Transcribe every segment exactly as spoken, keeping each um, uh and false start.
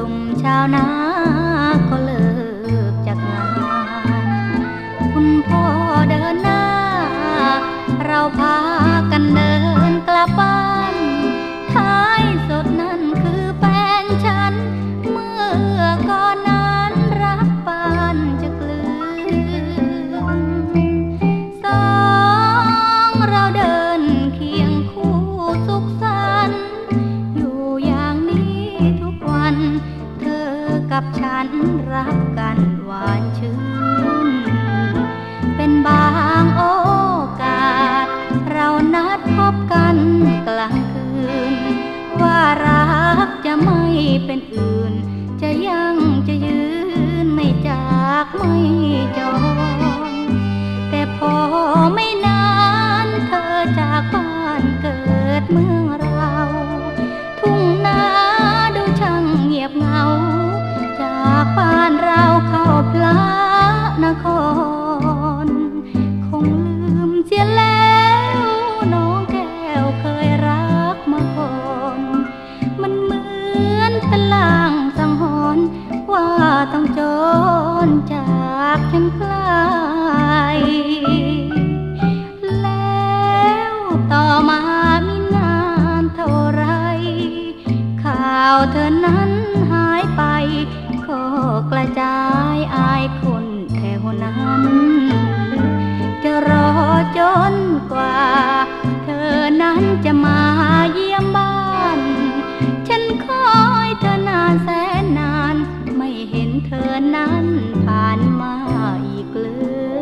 ลุ่มชาวนาก็เลิกจากงานคุณพ่อเดินหน้าเราพากันเดินกลับบ้านท้ายสุดนั่นคือแฟนฉันเมื่อก่อนนั้นรักปานจะกลืนสองเราเดินเคียงคู่สุขสันต์อยู่อย่างนี้ทุกวันเธอกับฉันรักกันหวานชื่นเป็นบางโอกาสเรานัดพบกันกลางคืนว่ารักจะไม่เป็นอื่นจะยังจะยืนไม่จากไม่จองแต่พอไม่นานเธอจากบ้านเกิดเมืองเราทุ่งนาดูช่างเงียบเหงาจากบ้านเราเข้าพระนครคงลืมเสียแล้วน้องแก้วเคยรักมาก่อนมันเหมือนเป็นลางสังหรณ์ว่าต้องจรจากฉันไกลแล้วต่อมาไม่นานเท่าไรข่าวเธอนั้นหายไปก็กระจายอายคนแถวนั้นจะรอจนกว่าเธอนั้นจะมาเยี่ยมบ้านฉันคอยเธอนานแสนนานไม่เห็นเธอนั้นผ่านมาอีกเลย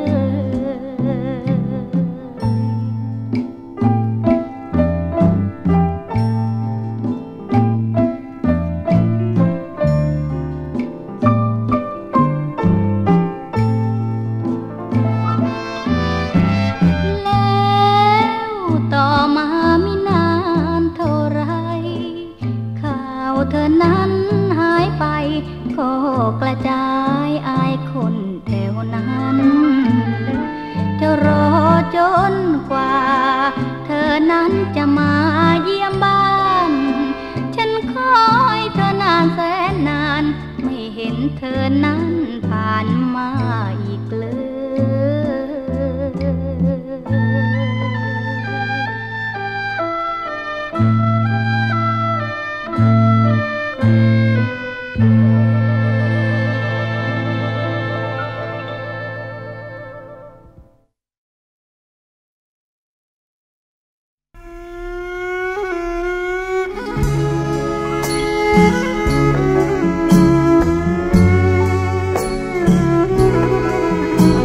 เธอนั้นหายไปก็กระจายอายคนแถวนั้นจะรอจนกว่าเธอนั้นจะมาเยี่ยมบ้านฉันคอยเธอนานแสนนานไม่เห็นเธอนั้นผ่านมาอีกเลยเ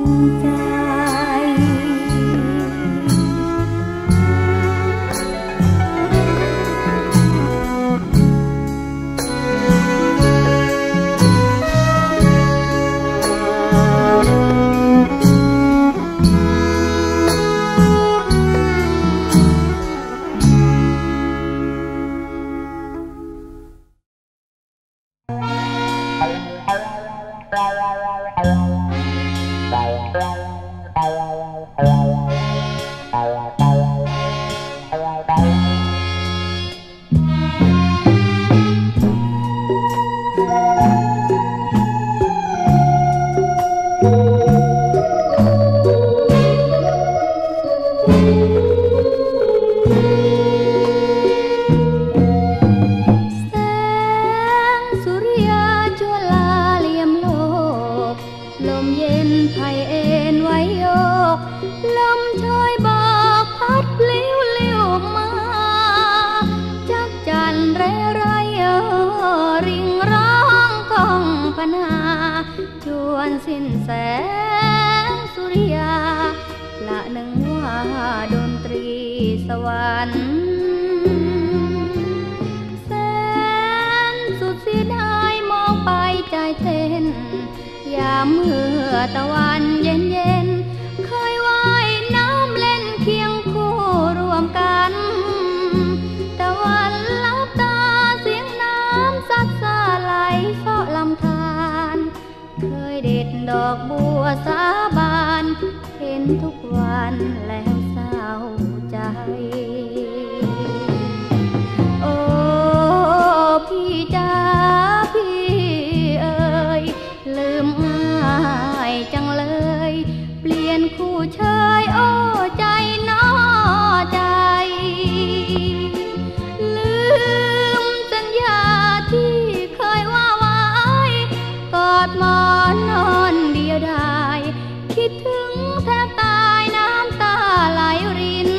ใจชวนสิ้นแสงสุริยาละหนึ่งว่าดนตรีสวรรค์แสนสุดเสียดายมองไปใจเต้นยามเมื่อตะวันเย็นเย็นเคยว่ายน้ำเล่นเคียงคู่รวมกันตะวันลับตาเสียงน้ำซัดสาไหลเสาะลำธารเคยเด็ดดอกบัวสาบานเห็นทุกวันแล้วเศร้าใจโอ้พี่จ๋าพี่เอ๋ยลืมง่ายจังเลยเปลี่ยนคู่เชยโอ้ใจน้อใจลืมสัญญาที่เคยว่าไว้กอดหมอนนอนเดียวดายคิดถึงแทบตายน้ำตาไหลริน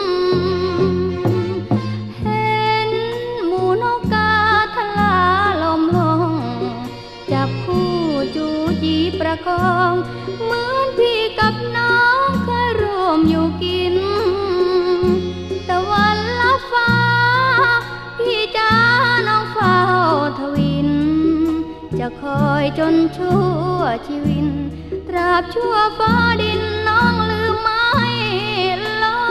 เห็นหมู่นกกาทลาลมลงจับคู่จูจีประคองเหมือนพี่กับน้องเคยร่วมอยู่กินแต่วันละฟ้าพี่จ๋าน้องเฝ้าทวินจะคอยจนชั่วชีวิตตราบชั่วฟ้าดินน้องลืมไม่ลง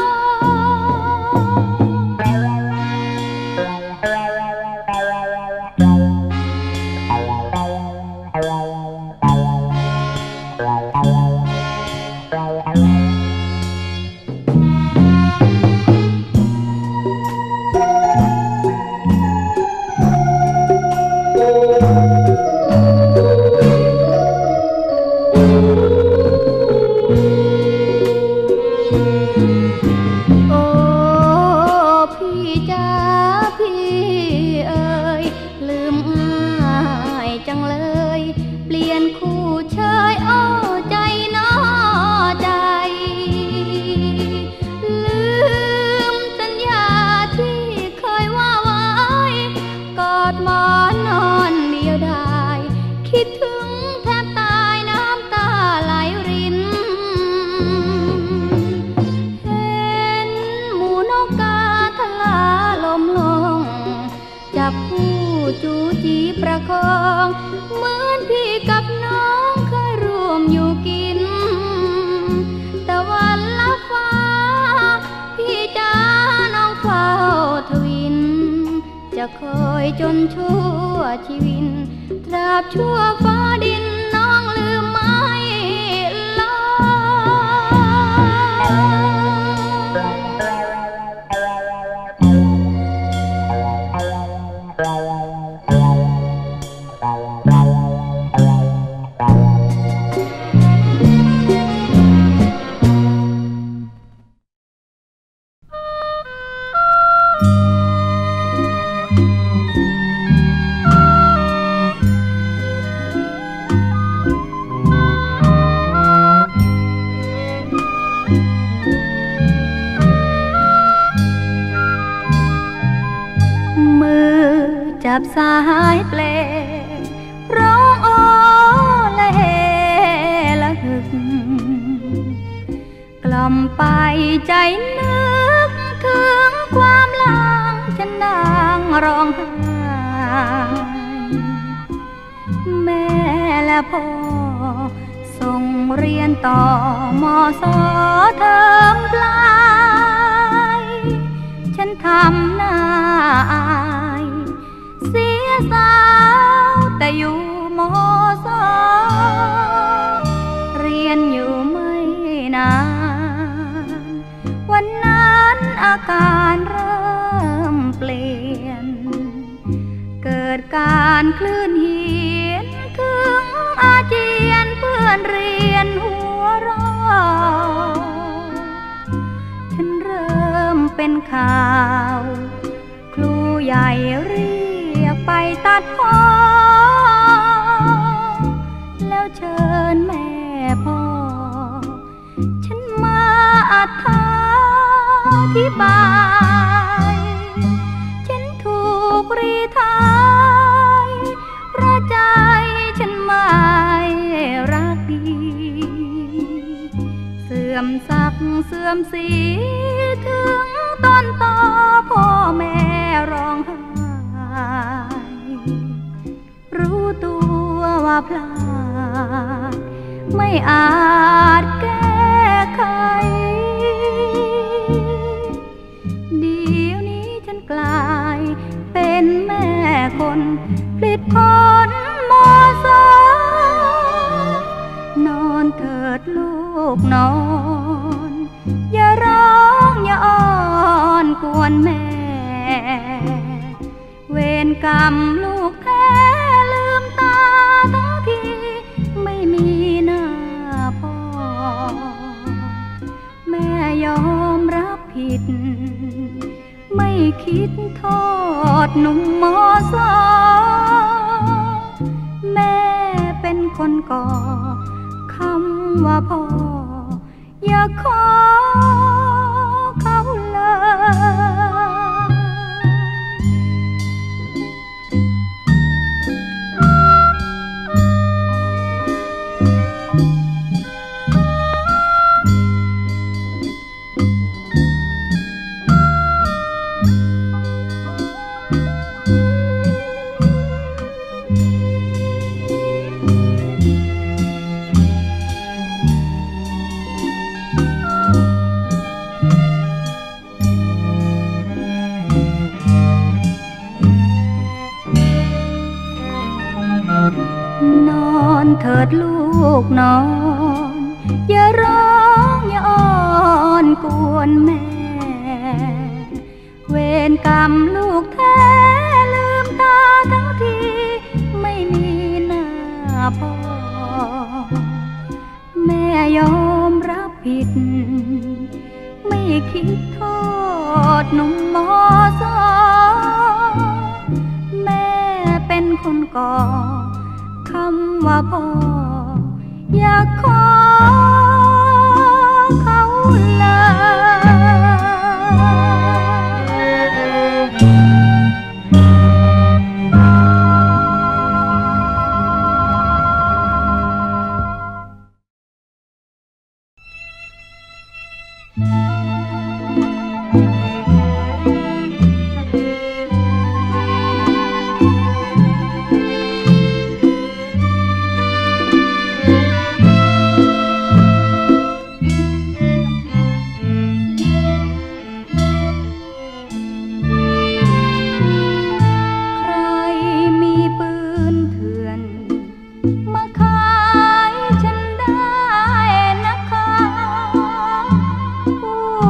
จูจีประคองเหมือนพี่กับน้องเคยร่วมอยู่กินแต่วันละฟ้าพี่จ๋าน้องเฝ้าทวินจะคอยจนชั่วชีวิตตราบชั่วฟ้าดินน้องลืมไม่ลงจับสายเพลงร้องโอละเฮละหึกกล่อมไปใจนึกถึงความหลังฉันนั่งร้องไห้แม่และพ่อส่งเรียนต่อมอสอเทอมปลายฉันทำหน้าอายเสียสาวแต่อยู่มอสอเรียนอยู่ไม่นานวันนั้นอาการเริ่มเปลี่ยนเกิดการคลื่นเหียนถึงอาเจียนเพื่อนเรียนหัวเราะฉันเริ่มเป็นข่าวครูใหญ่เรียกไปตัดพ้อแล้วเชิญแม่พ่อฉันมาอธิบายฉันถูกรีทายเพราะใจฉันไม่รักดีเสื่อมศักดิ์เสื่อมสีถึงต้นตอพ่อแม่ร้องไห้รู้ตัวว่าพลาดไม่อาจแก้ไขเดี๋ยวนี้ฉันกลายเป็นแม่คนผลิตผลมอสอนอนเถิดลูกนอนอย่าร้องอย่าอ้อนกวนแม่เวรกรรมลูกแท้ลืมตาทั้งทีไม่มีหน้าพ่อแม่ยอมรับผิดไม่คิดโทษหนุ่มมอสอแม่เป็นคนก่อคำว่าพ่ออย่าขอเขาเลยนอนเถิดลูกนอนอย่าร้องอย่าอ้อนกวนแม่เวรกรรมลูกแท้ลืมตาทั้งทีไม่มีหน้าพ่อแม่ยอมรับผิดไม่คิดโทษหนุ่มมอสอแม่เป็นคนก่อคำว่าพ่ออยากขอเขาเลยผ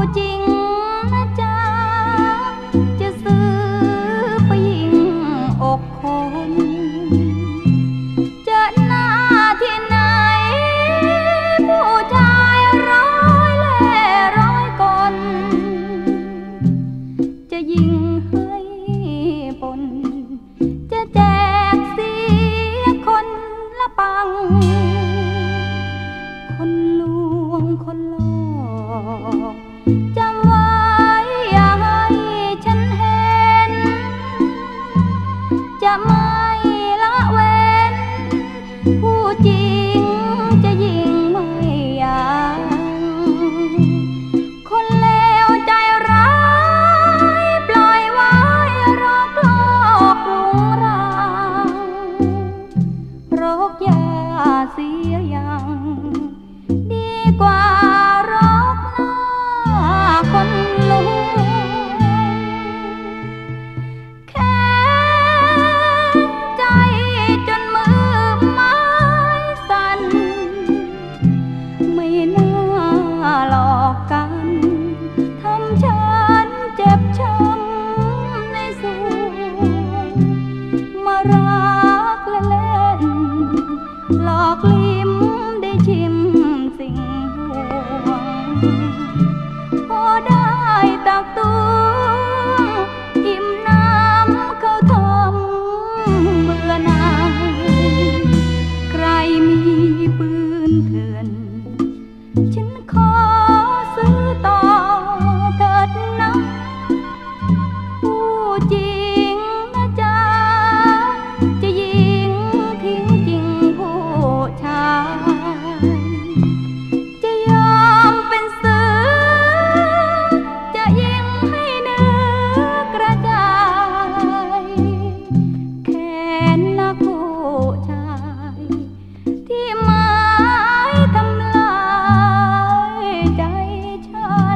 พอได้ตักตวงอิ่มน้ำเขาทำเบื่อหน่ายใครมีปืนเถื่อนฉันขอซื้อต่อเถิดนะผู้จริงนะจ๊ะจะยิงทิ้งจริงผู้ชายจะยอมเป็นเสือจะยิงให้เนื้อกระจายแค้นนักผู้ชายที่หมายทำลายใจฉัน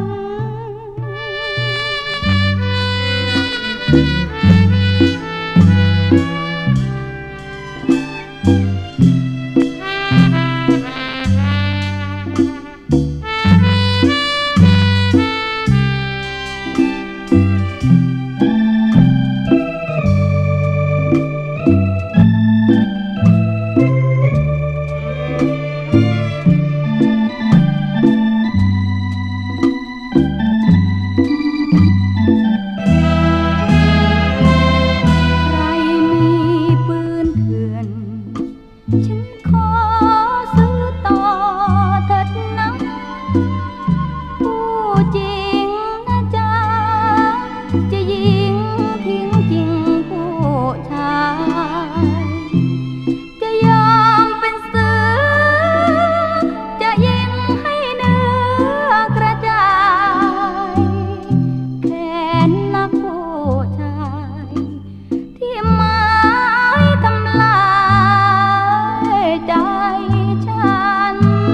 ฉันขอซื้อต่อเถิดนะผู้จริงนะจ๊ะจะยิงทิ้งจริงผู้ชายจะยอมเป็นเสือจะยิงให้เนื้อกระจายแค้นนักผู้ชายที่หมายทำลายใจฉัน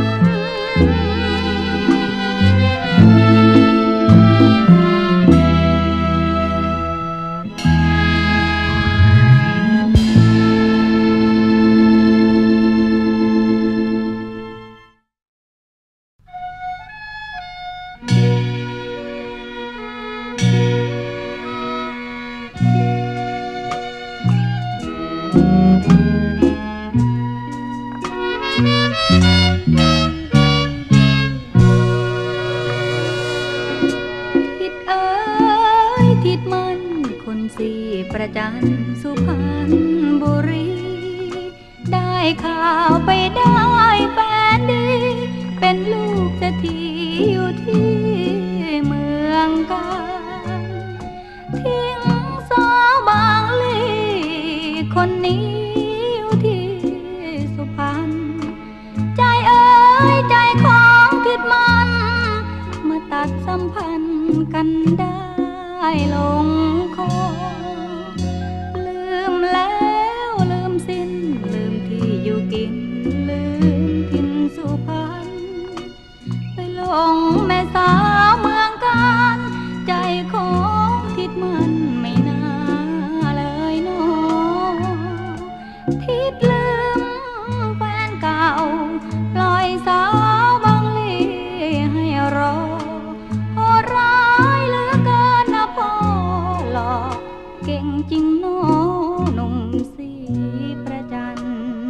ทิดเอ๋ยทิดมันคนสี่ประจันสุพรรณบุรีได้ข่าวไปได้แฟนดีเป็นลูกเศรษฐีอยู่ที่เมืองกาญทิ้งสาวบางลีคนนี้อยู่ที่สุพรรณใจเอ๋ยใจของทิดมันมาตัดสัมพันธ์กันได้ลงคอลืมแล้วลืมสิ้นลืมที่อยู่กินลืมถิ่นสุพรรณไปหลงแม่สาวเมืองกาญใจของทิดมันไม่น่าเลยน้อทิดลืมแฟนเก่าปล่อยสาวบางลีให้รอโหดร้ายเหลือเกินนะพ่อหลอกเก่งจริงน้อหนุ่มสีประจัน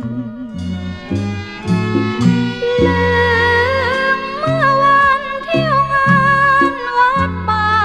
ลืมเมื่อวันเที่ยวงานวัดป่า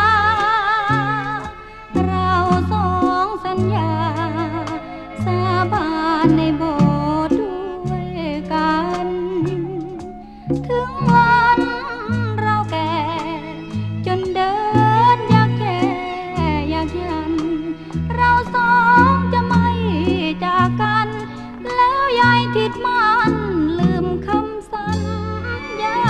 เราสองสัญญาสาบานในโบสถ์ด้วยกันถึงวันเราแก่จนเดินอยากแก่อยากยันเราสองจะไม่จากกันแล้วยายทิดมันลืมคำสัญญา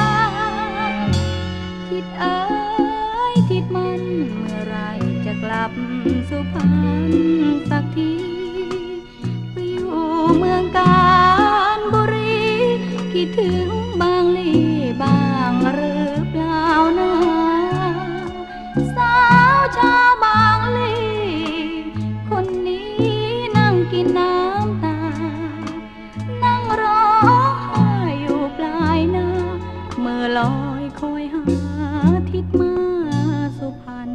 ทิดเอ๋ยทิดมันเมื่อไรจะกลับสุพรรณสักทีไปอยู่เมืองกาญบุรีคิดถึงบางลีบ้างหรือเปล่านะสาวชาวบางลีคนนี้นั่งกินน้ำตานั่งร้องไห้อยู่ปลายนาเมื่อลอยคอยหาทิดมาสุพรรณ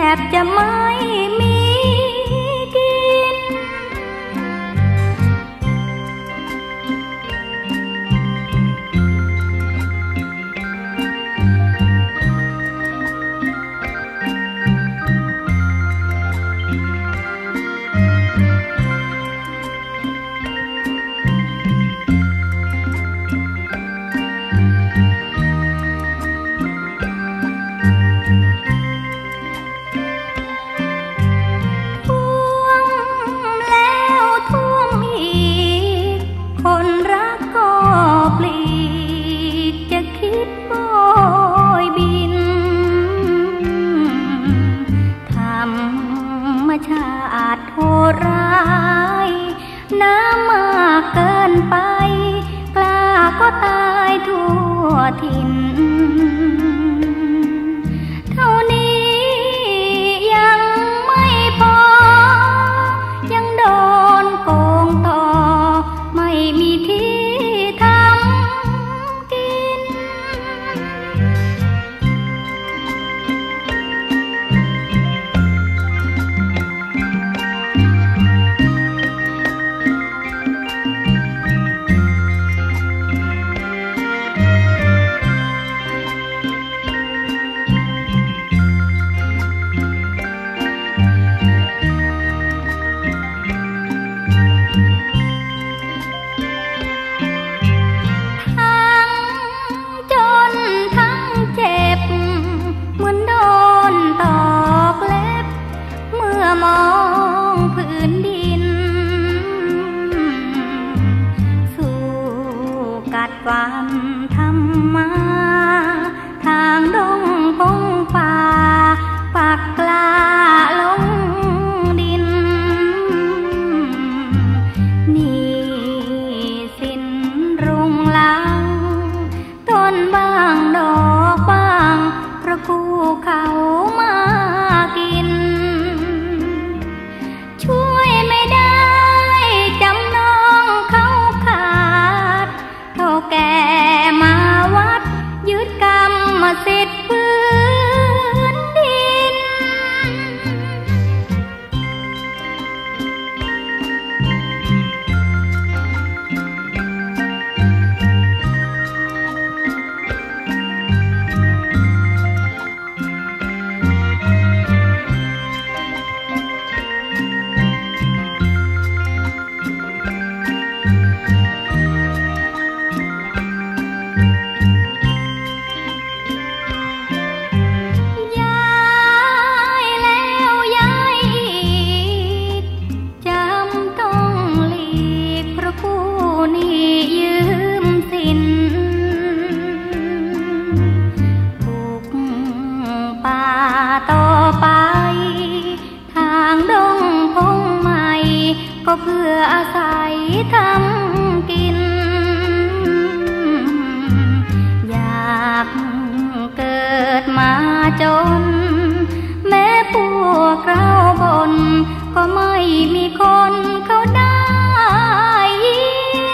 บจะไม่มีกินร้ายน้ำมากเกินไปกล้าก็ตายทั่วถิ่นเท่านี้ยังไม่พอยังโดนโกงต่อไม่มีที่ทำกินมองพื้นดินสู้กัดความทำมาทางดงพงป่าปักกล้าลงดินนี่สิ้นรุงลังต้นบางดอกบางเพราะคู่เขามากินช่วยไม่ได้จำนองเขาขาดเท่าแก่มาวัดยึดกรรมสิทธิ์พื้นดินต่อไปทางดงพงใหม่ก็เพื่ออาศัยทำกินอยากเกิดมาจนแม้พวกเราบนก็ไม่มีคนเขาได้ยิน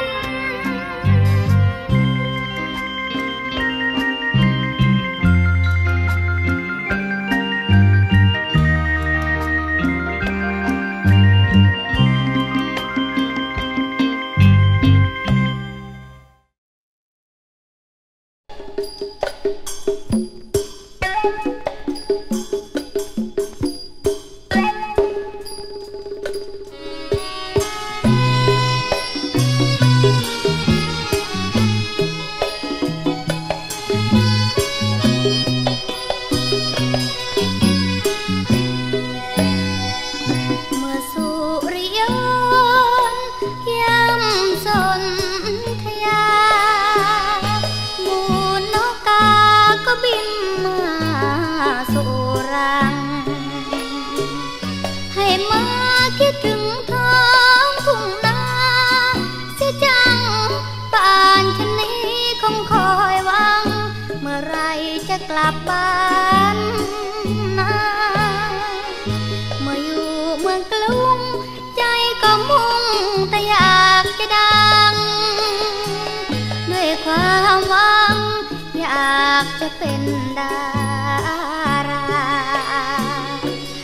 คิดถึงท้องทุ่งนาเสียจังป่านชะนี้คงคอยหวังเมื่อไรจะกลับบ้านนาเมื่ออยู่เมืองกรุงใจก็มุ่งแต่อยากจะดังด้วยความหวังอยากจะเป็นดารา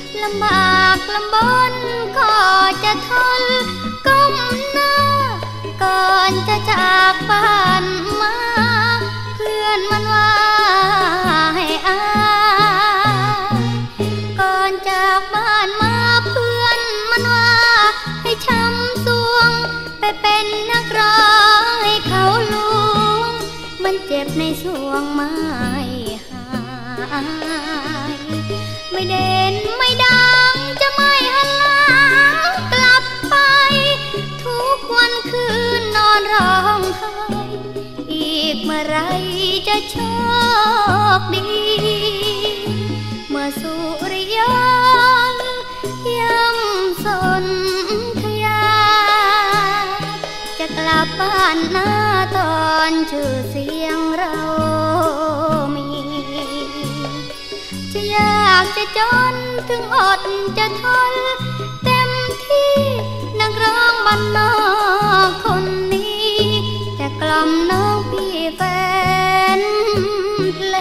ากลำบนก็จะทนก้มหน้าก่อนจะจากบ้านมาเพื่อนมันว่าให้อายก่อนจากบ้านมาเพื่อนมันว่าให้ช้ำสวงไปเป็นนักร้องให้เขาลวงมันเจ็บในสวงไม่หายไม่เด่นไม่ดังจะไม่หันหลังกลับไปทุกวันคืนนอนร้องไห้อีกเมื่อไรจะโชคดีเมื่อสุริยนต์ย่ำสนธยาจะกลับบ้านหน้าตอนชื่อเสียงเรามีจะยากจะจนถึงอดจะทนเต็มที่นักร้องบ้านนอกคนนี้จะกล่อมน้องพี่แฟนเพล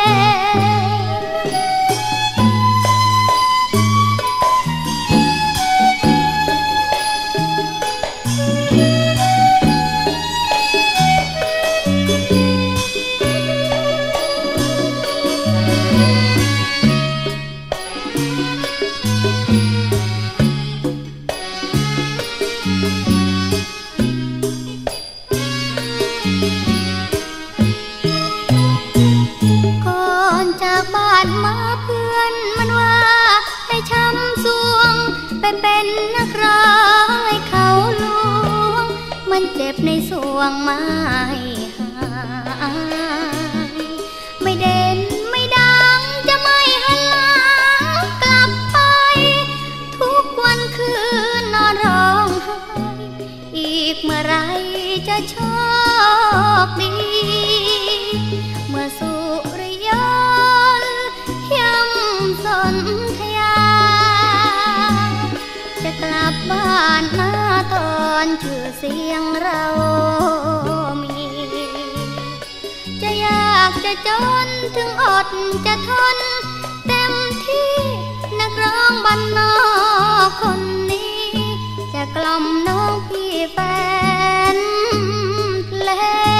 เป็นนักร้องให้เขาลวงมันเจ็บในสวงไม่หายไม่เด่นไม่ดังจะไม่หันหลังกลับไปทุกวันคืนนอนร้องไห้อีกเมื่อไรจะโชคดีเมื่อสุริยนต์ย่ำสนธยากลับบ้านหน้าตอนชื่อเสียงเรามีจะยากจะจนถึงอดจะทนเต็มที่นักร้องบ้านนอกคนนี้จะกล่อมน้องพี่แฟนเพล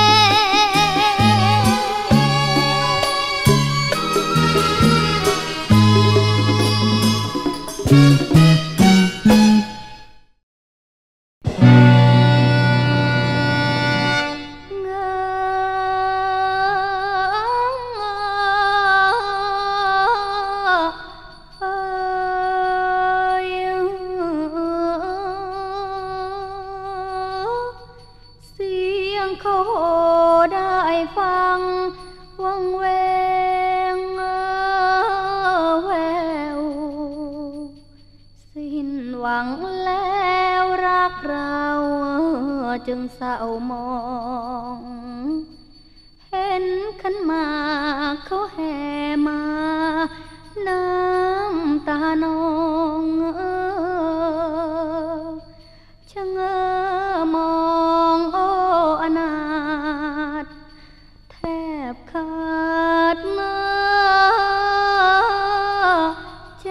จึงเศร้ามองเห็นขันหมากเขาแห่มาน้ำตานองชะเง้อมองโอ้อนาถแทบขาดเนื้อใจ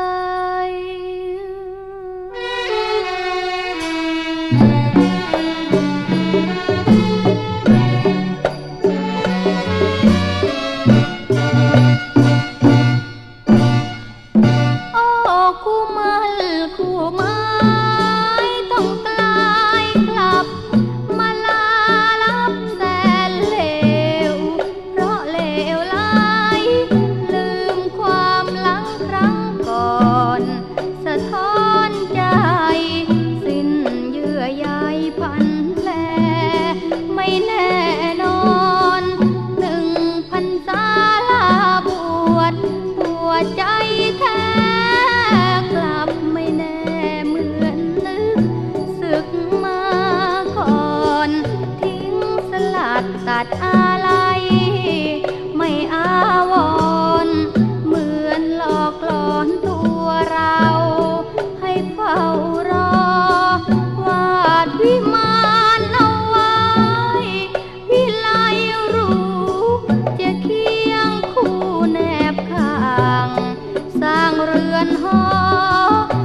ตัดอะไรไม่อาวรณ์เหมือนหลอกหลอนตัวเราให้เฝ้ารอวาดวิมานเอาไว้วิไลรู้จะเคียงคู่แนบข้างสร้างเรือนหอ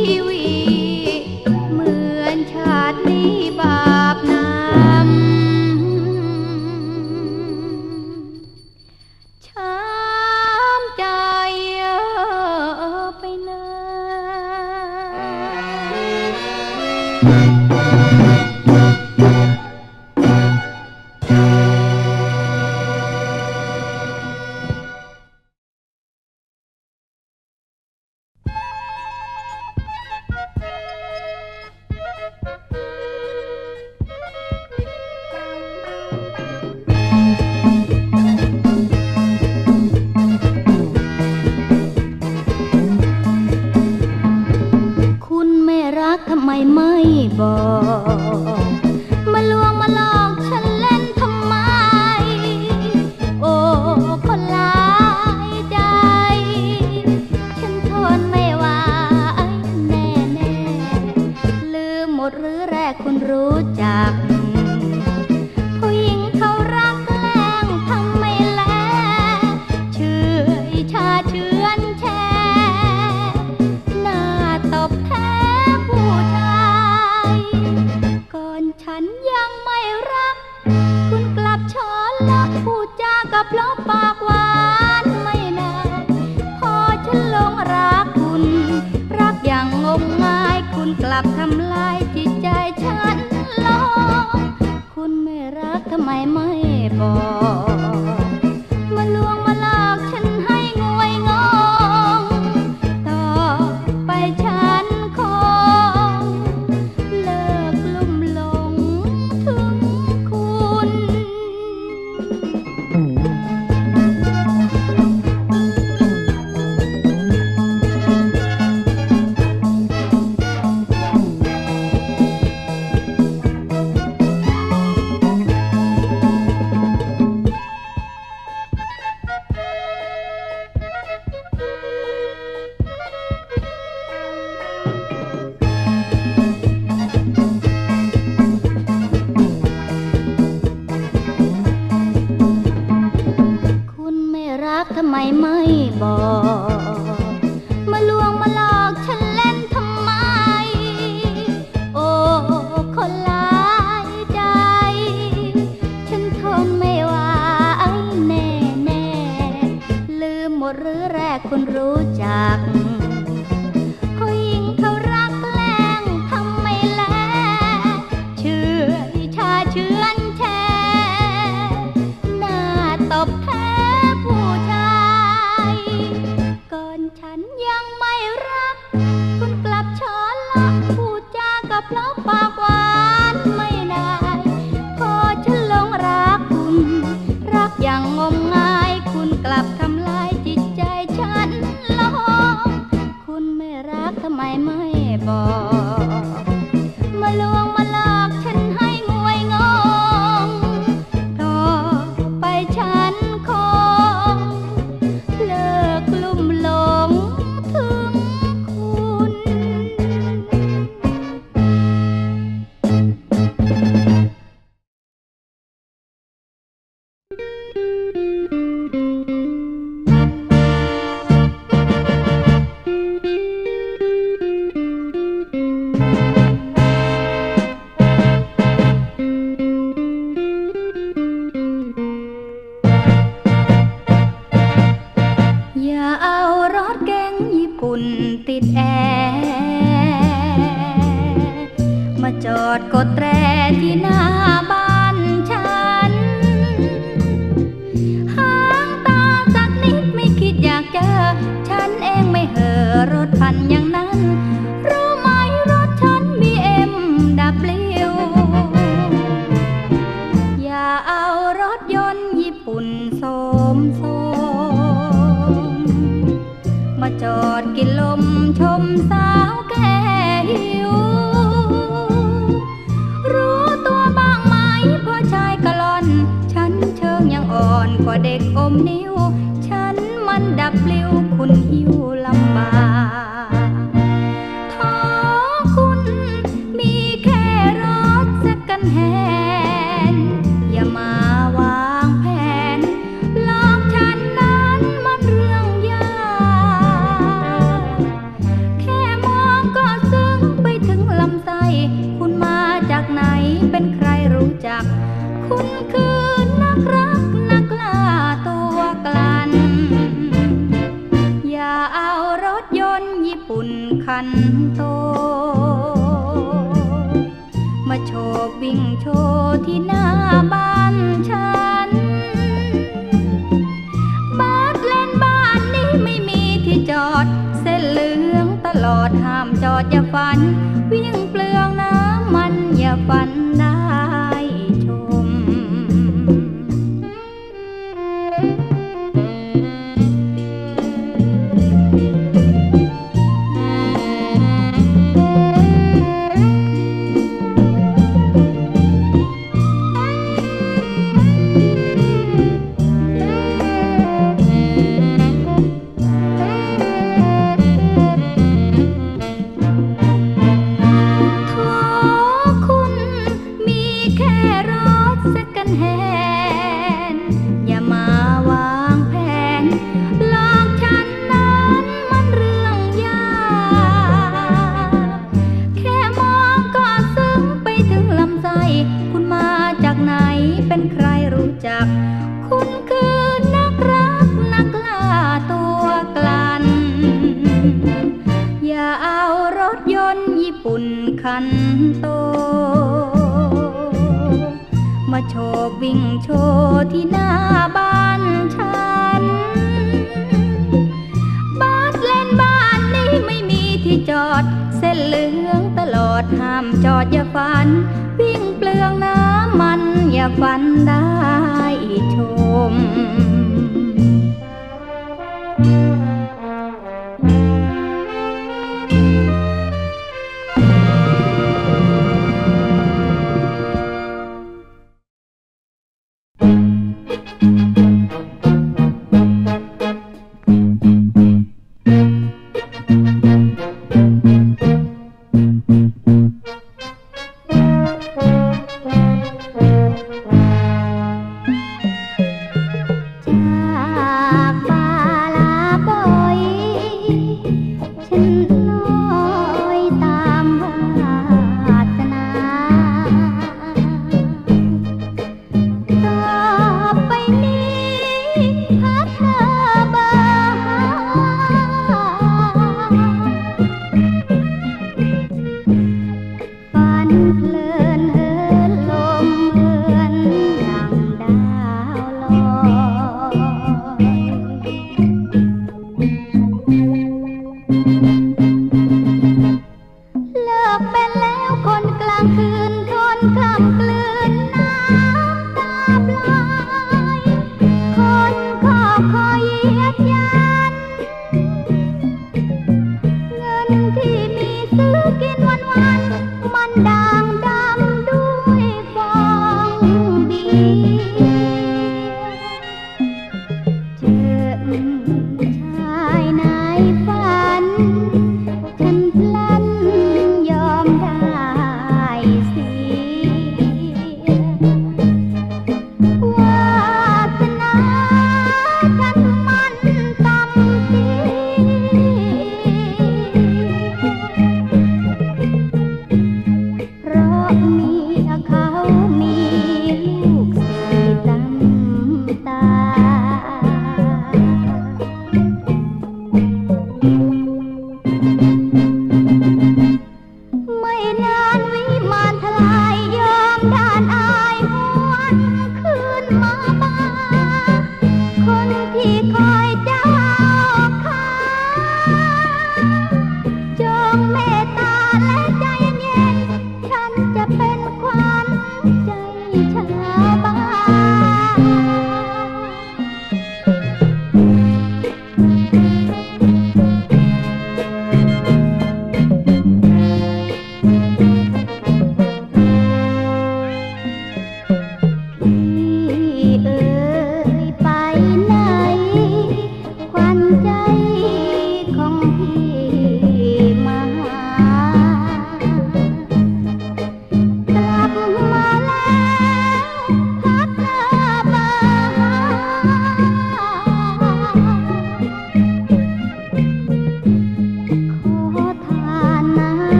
วีเหมือนชาตินี้บาปนำช้ำใจไปเลยทำไมไม่บอกมาลวงมาหลอกฉันเล่นทำไมโอ้คนหลายใจฉันทนไม่ไหวแน่แน่ลืมหมดหรือแรกคุณรู้จักผู้หญิงเขารักแกล้งทำไม่แลเชื่อชาเชื้อนแช่หน้าตบแท้ก่อนฉันยังไม่รักคุณกลับช้อนลักพูดจากับล้อปากหวานไม่นานพอฉันหลงรักคุณรักอย่างงมงายคุณกลับทำลายจิตใจฉันลงคุณไม่รักทำไมไม่บอกมาลวงมาหลอกฉันให้งวยงงต่อไปฉันคงเลิกลุ่มหลงถึงคุณทำไมไม่บอกมาลวงมาหลอกฉันเล่นทำไมโอ้คนหลายใจฉันทนไม่ไหวแน่แน่ลืมหมดหรือแรกคุณรู้จักผู้หญิงเขารักแกล้งทำไม่แลเชื่อชาเชื้อนแช่หน้าตบแท้ผู้ชายก่อนฉันยังไม่รักคุณกลับช้อนลักพูดจากับล้อปากหวานไม่ได้พอฉันหลงรักคุณรักอย่างงมงายคุณกลับทำลายจิตใจฉันลงคุณไม่รักทำไมไม่บอกมาลวงมาหลอกฉันให้งวยงงต่อไปฉันคงเลิกลุ่มหลงถึงคุณ จอดกดแตรที่หน้าบ้านฉันห่างตาสักนิดไม่คิดอยากเจอฉันเองไม่เห่อรถพันอย่างนั้นรู้ไหมรถฉัน บี เอ็ม ดับเบิลยู อย่าเอารถยนต์ญี่ปุ่นโสมโสมมาจอดกินลมชมสาวแก่หิวรู้ตัวบ้างไหมพ่อชายกะล่อนฉันเชิงยังอ่อนกว่าเด็กอมนิ้วฉันมันดับปลิวคุณหิวลำบากท้อคุณมีแค่รถสักกันแฮนอย่ามาวางแผนหลอกฉันนั้นมันเรื่องยากแค่มองก็ขันโตมาโชว์วิ่งโชว์ที่หน้าบ้านฉันบ้านเล่นบ้านนี้ไม่มีที่จอดเส้นเหลืองตลอดห้ามจอดอย่าฝันวิ่งเปลืองน้ำมันอย่าฝันได้ชมเป็นใครรู้จักคุณคือนักรักนักล่าตัวกลั่นอย่าเอารถยนต์ญี่ปุ่นคันโตมาโชว์วิ่งโชว์ที่หน้าบ้านฉันบ้านเล่นบ้านนี้ไม่มีที่จอดเส้นเหลืองตลอดห้ามจอดอย่าฝันวิ่งเปลืองน้ำมันอย่าฝันได้ชม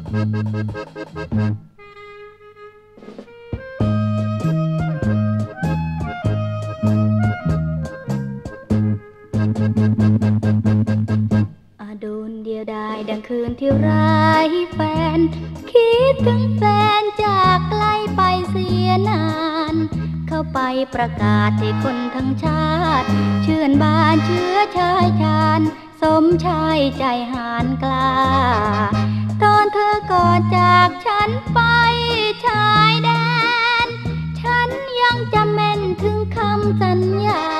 อาโดนเดียวดายดังคืนที่ร้ายแฟนคิดถึงแฟนจากไกลไปเสียนานเข้าไปประกาศให้คนทั้งชาติเชื่อนบานเชื้อชายชาญสมชายใจหานกล้าตอนเธอก่อนจากฉันไปชายแดนฉันยังจำแม่นถึงคำสัญญา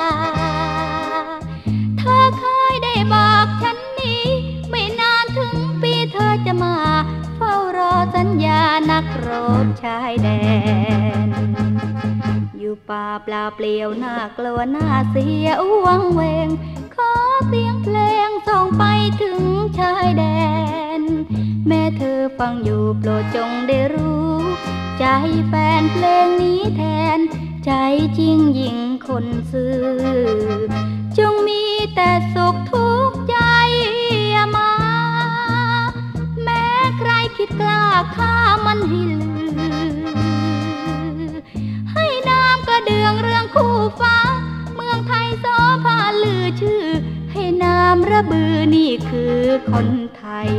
เธอเคยได้บอกฉันนี้ไม่นานถึงปีเธอจะมาเฝ้ารอสัญญานักรบชายแดนอยู่ป่าเปล่าเปลี่ยวน่ากลัวน่าเสียวังเวงขอเสียงเพลงส่งไปถึงชายแดนแม่เธอฟังอยู่โปรดจงได้รู้ใจแฟนเพลงนี้แทนใจจริงยิ่งคนซื่อจงมีแต่สุขทุกใจอย่ามาแม้ใครคิดกล้าฆ่ามันให้ลือให้น้ำกระเดื่องเรื่องคู่ฟ้าเมืองไทยโสภาลือชื่อให้น้ำระบือนี่คือคนไทย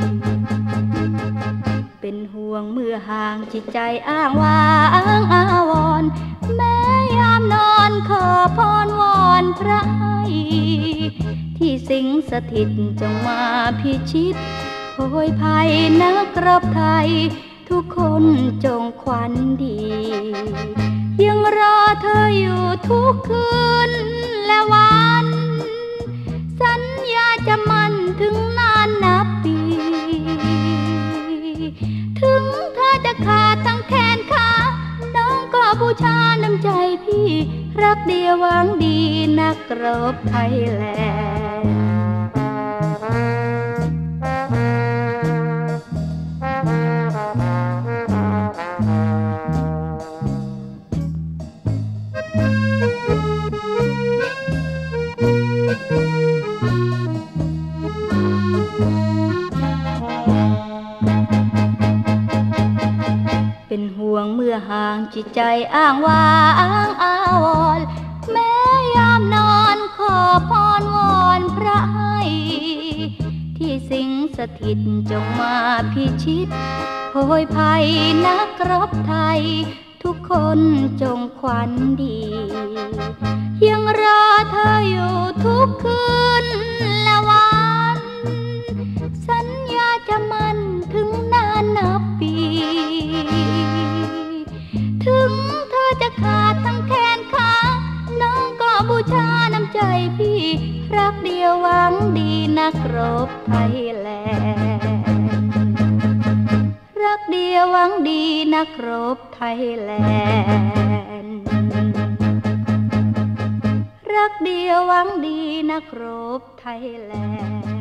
เป็นห่วงเมื่อห่างจิตใจอ้างว้างอาวรณ์แม้ยามนอนขอพรวอนพระให้ที่สิงสถิตจงมาพิชิตโพยภัยนักรบไทยทุกคนจงขวัญดียังรอเธออยู่ทุกคืนและวันสัญญาจะมั่นถึงนานนับปีถึงเธอจะขาดทั้งแขนขาน้องก็บูชาน้ำใจพี่รักเดียวหวังดีนักรบไทยแลนด์เป็นห่วงเมื่อห่างจิตใจอ้างว้างอาวรณ์แม้ยามนอนขอพรวอนพระให้ที่สิงสถิตจงมาพิชิตโพยภัยนักรบไทยทุกคนจงขวัญดียังรอเธออยู่ทุกคืนและวันสัญญาจะมั่นถึงนานนับปีถึงเธอจะขาดทั้งแขนขาน้องก็บูชาน้ำใจพี่รักเดียวหวังดีนักรบไทยแลนด์รักเดียวหวังดีนักรบไทยแลนด์รักเดียวหวังดีนักรบไทยแลนด์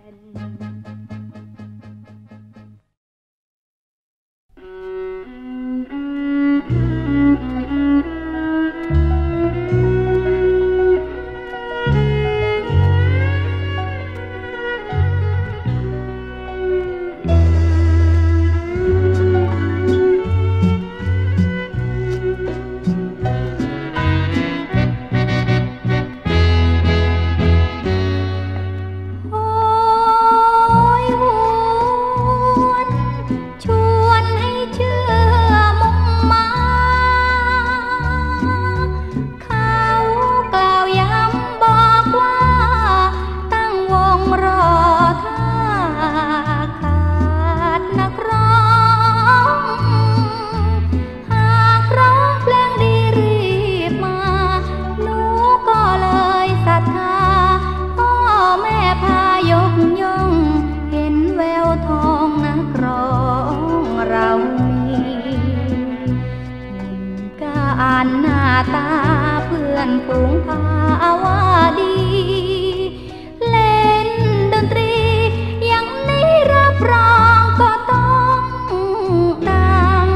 ฝูงภาวะดีเล่นดนตรีอย่างนี้รับรองก็ต้องดัง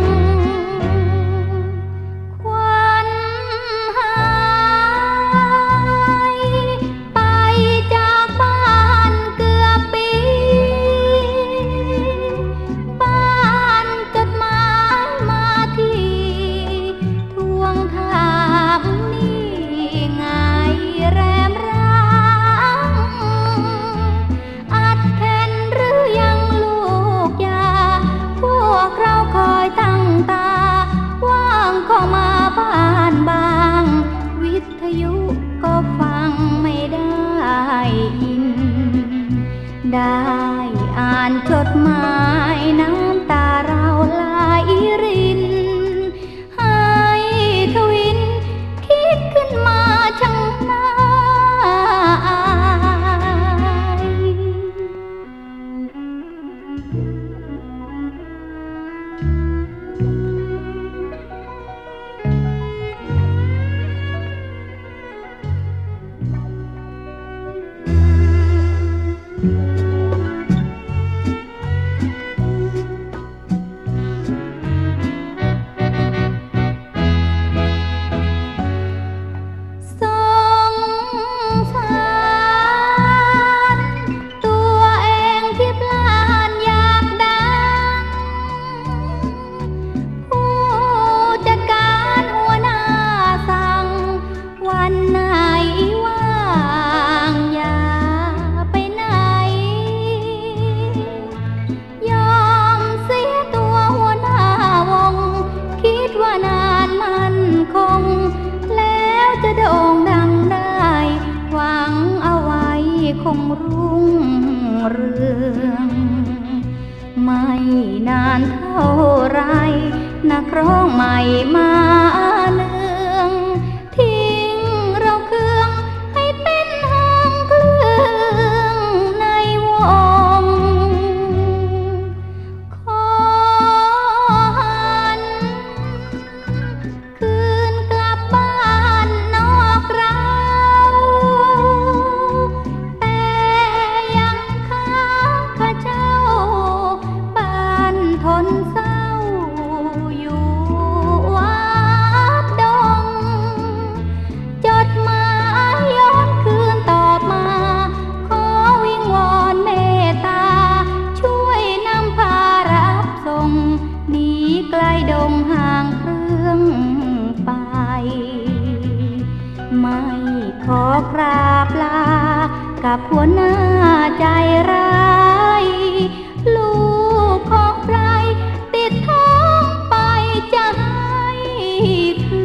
ควันหายไปจากบ้านเกือบปีไปเรืองไม่นานเท่าไรนักร้องใหม่มาเนืองทิ้งเราเครื่องให้เต้นห่างเครื่องในวงขอหันคืนกลับบ้านนอกเราแต่ยังค้างข้าเจ้าบ้านทนเศร้าอยู่วัดดงจดหมายย้อนคืนตอบมาขอวิงวอนเมตตาช่วยนำพารับส่งหนีไกลดงห่างเครื่องไปไม่ขอคราบลากับหัวหน้าใจร้ายลูกของใครติดท้องไปจะให้คื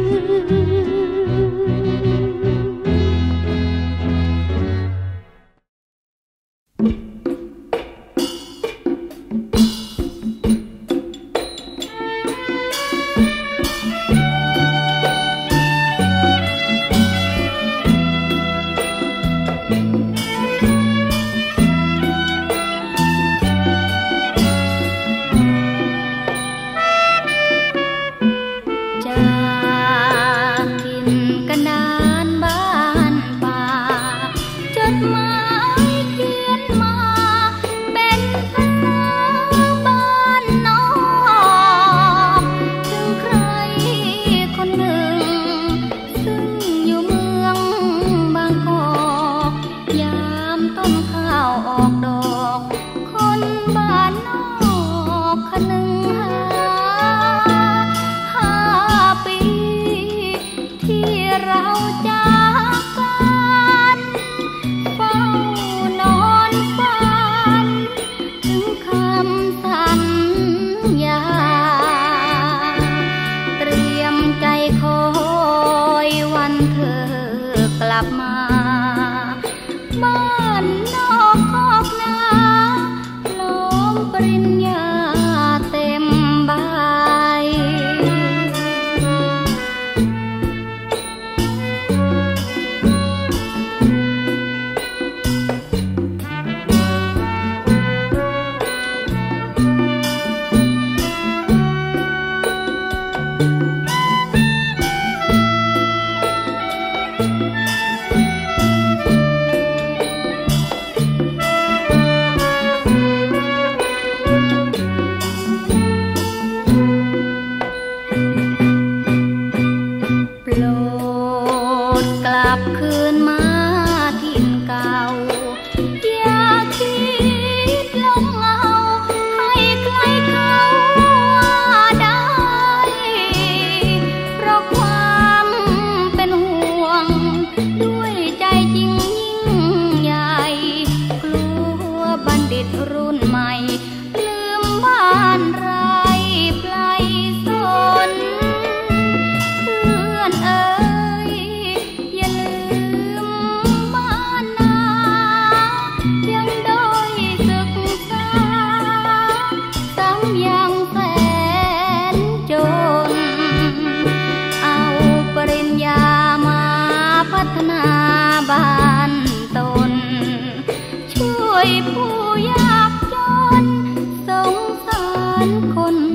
ผู้ยากจนสงสารคน